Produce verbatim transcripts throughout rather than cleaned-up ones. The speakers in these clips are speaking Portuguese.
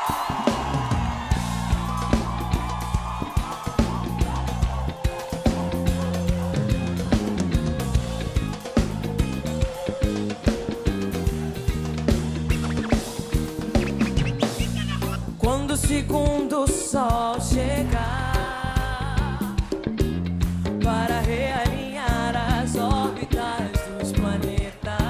Quando o segundo sol chegar para realinhar as órbitas dos planetas,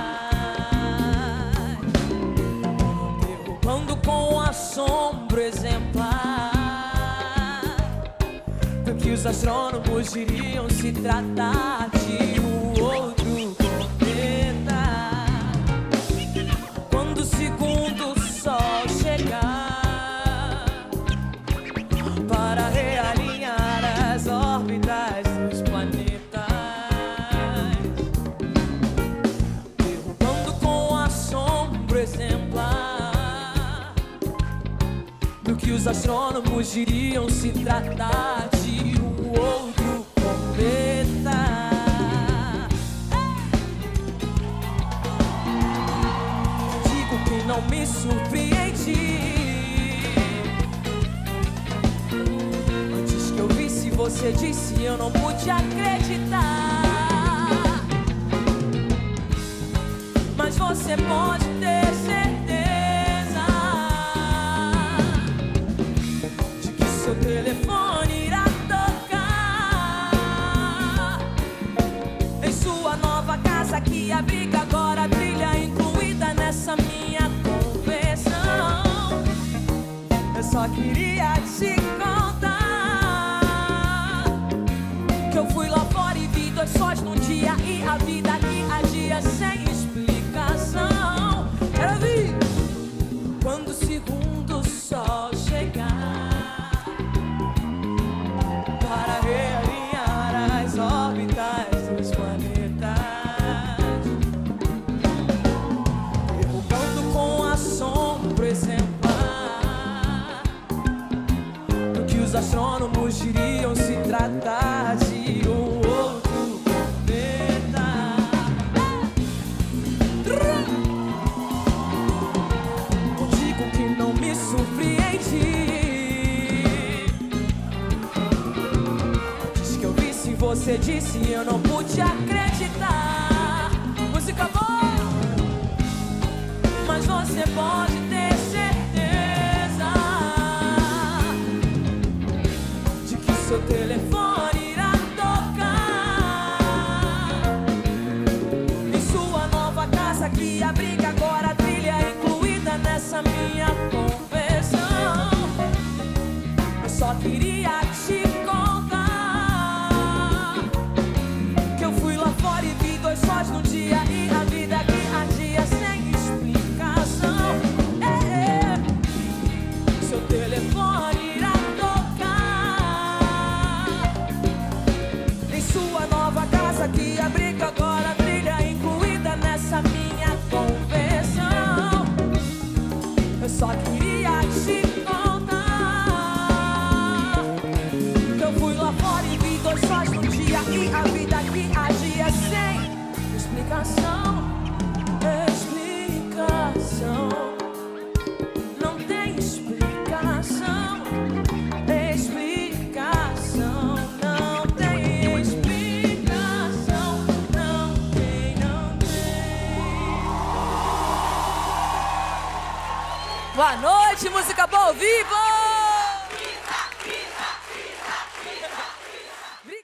derrubando com assombro exemplar do que os astrônomos diriam se tratar de um outro cometa. Quando o segundo sol chegar para realinhar as órbitas dos planetas, derrubando com assombro exemplar do que os astrônomos diriam se tratar de um outro cometa. Digo que não me surpreendi antes que eu visse você disse, eu não pude acreditar. Mas você pode ter certeza de que seu telefone irá tocar em sua nova casa, que abriga agora a trilha incluída nessa minha conversão. Eu só queria te contar que eu fui lá fora e vi dois sóis num dia, e a vida que agia sem explicação. Era vir quando o segundo sol chegar para realinhar as órbitas dos planetas, derrubando com assombro exemplar do que os astrônomos diriam se tratar de um outro cometa. Eu digo que não me surpreendi antes que eu visse você disse, eu não pude acreditar. Música boa, mas você pode ter certeza de que seu telefone irá tocar em sua nova casa, que abriga agora a trilha incluída nessa minha conversão. Eu só queria te contar que eu fui lá fora e vi dois sóis num dia, e a vida que agia sem explicação. É, é. Seu telefone irá tocar em sua nova casa, que abriga agora a trilha incluída nessa minha conversão. Eu só queria te contar que eu fui lá fora e vi dois sóis num dia, e a vida que agia sem explicação. Explicação. Não tem explicação. Explicação. Não tem explicação. Não tem, não tem. Boa noite, música boa ao vivo!